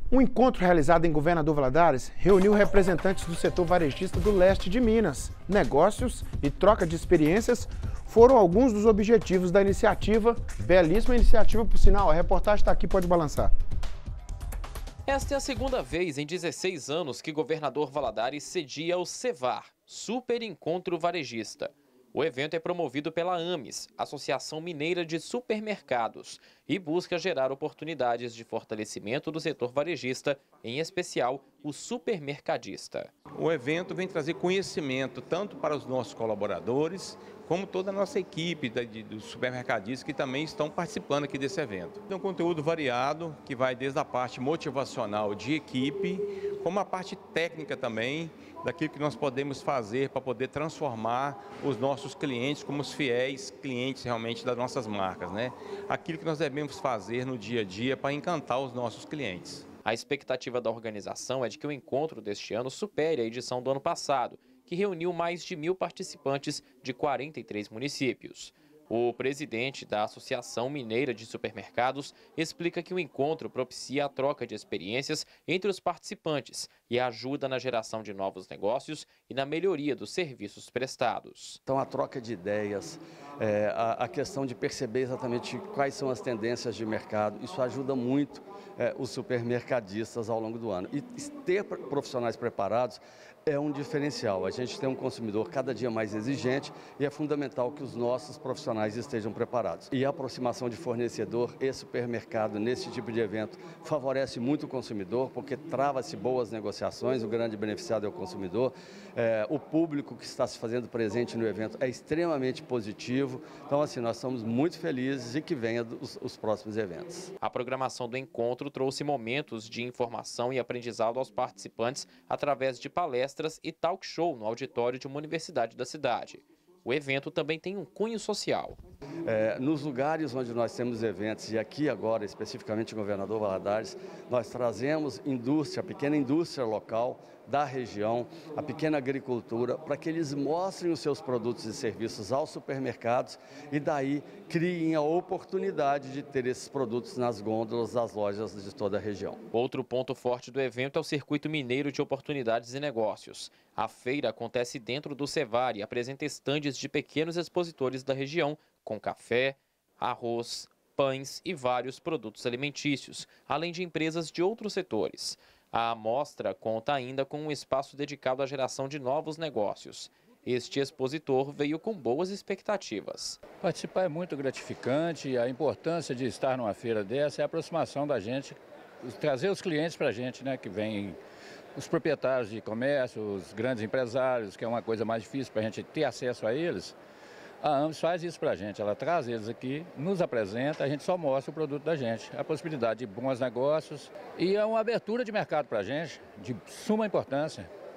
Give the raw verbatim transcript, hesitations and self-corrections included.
Um encontro realizado em Governador Valadares reuniu representantes do setor varejista do leste de Minas. Negócios e troca de experiências foram alguns dos objetivos da iniciativa. Belíssima iniciativa, por sinal. A reportagem está aqui, pode balançar. Esta é a segunda vez em dezesseis anos que Governador Valadares cedia ao Cevar, Super Encontro Varejista. O evento é promovido pela AMES, Associação Mineira de Supermercados, e busca gerar oportunidades de fortalecimento do setor varejista, em especial o supermercadista. O evento vem trazer conhecimento tanto para os nossos colaboradores, como toda a nossa equipe dos supermercadistas que também estão participando aqui desse evento. É um conteúdo variado, que vai desde a parte motivacional de equipe, como a parte técnica também, daquilo que nós podemos fazer para poder transformar os nossos clientes como os fiéis clientes realmente das nossas marcas, né? Aquilo que nós devemos fazer no dia a dia para encantar os nossos clientes. A expectativa da organização é de que o encontro deste ano supere a edição do ano passado, que reuniu mais de mil participantes de quarenta e três municípios. O presidente da Associação Mineira de Supermercados explica que o encontro propicia a troca de experiências entre os participantes e ajuda na geração de novos negócios e na melhoria dos serviços prestados. Então, a troca de ideias, é, a, a questão de perceber exatamente quais são as tendências de mercado, isso ajuda muito é, os supermercadistas ao longo do ano. E ter profissionais preparados é um diferencial. A gente tem um consumidor cada dia mais exigente e é fundamental que os nossos profissionais estejam preparados. E a aproximação de fornecedor e supermercado nesse tipo de evento favorece muito o consumidor, porque trava-se boas negociações, o grande beneficiado é o consumidor. É, o público que está se fazendo presente no evento é extremamente positivo. Então, assim, nós estamos muito felizes e que venha os, os próximos eventos. A programação do encontro trouxe momentos de informação e aprendizado aos participantes através de palestras e talk show no auditório de uma universidade da cidade. O evento também tem um cunho social. É, nos lugares onde nós temos eventos, e aqui agora, especificamente em Governador Valadares, nós trazemos indústria, a pequena indústria local da região, a pequena agricultura, para que eles mostrem os seus produtos e serviços aos supermercados e daí criem a oportunidade de ter esses produtos nas gôndolas das lojas de toda a região. Outro ponto forte do evento é o Circuito Mineiro de Oportunidades e Negócios. A feira acontece dentro do Cevar e apresenta estandes de pequenos expositores da região, com café, arroz, pães e vários produtos alimentícios, além de empresas de outros setores. A amostra conta ainda com um espaço dedicado à geração de novos negócios. Este expositor veio com boas expectativas. Participar é muito gratificante, a importância de estar numa feira dessa é a aproximação da gente, trazer os clientes para a gente, né, que vêm os proprietários de comércio, os grandes empresários, que é uma coisa mais difícil para a gente ter acesso a eles. A AMES faz isso para a gente, ela traz eles aqui, nos apresenta, a gente só mostra o produto da gente, a possibilidade de bons negócios e é uma abertura de mercado para a gente, de suma importância.